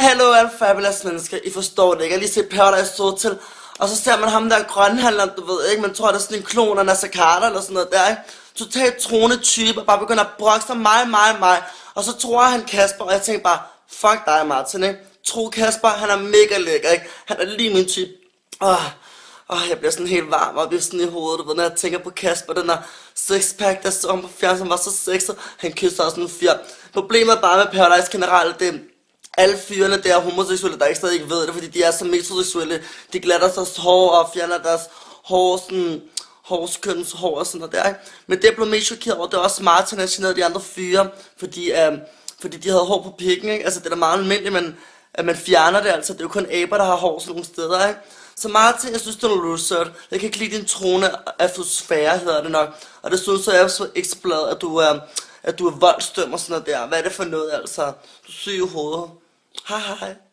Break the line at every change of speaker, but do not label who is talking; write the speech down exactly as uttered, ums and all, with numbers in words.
Hallo alle fabulous mennesker, I forstår det ikke. Jeg har lige set Paradise Hotel, og så ser man ham der grønhandleren, du ved ikke, man tror det er sådan en klon af Nasser Carter eller sådan noget der, ikke? Totalt troende type, og bare begynder at brokke sig mig, mig, mig. Og så tror han Kasper, og jeg tænker bare, fuck dig Martin, ikke? Tro Kasper, han er mega lækker, ikke? Han er lige min type. Åh, åh, jeg bliver sådan helt varm og sådan i hovedet, du ved, når jeg tænker på Kasper, den der sixpack, der så ham på fjern, som var så sexet. Han kysser også en fyr. Problemet er bare med Paradise generelt, det alle fyrene der er homoseksuelle, der ikke stadig ikke ved det, fordi de er så metroseksuelle. De glatter sig hår og fjerner deres hår, sådan, hårskøns hår og sådan noget der, ikke? Men det jeg blev mest chokeret over, det var også Martin, der generede de andre fyre, fordi, øh, fordi de havde hår på pikken, ikke? Altså det er da meget almindeligt, men at man fjerner det, altså det er jo kun aber, der har hår sådan nogle steder, ikke? Så Martin, jeg synes det er noget research. Jeg kan ikke lide din trone atmosfære, hedder det nok. Og det synes så jeg så eksplod, at du er, at du er voldsdøm og sådan noget der. Hvad er det for noget, altså? Du er syg i hovedet. Hej hej.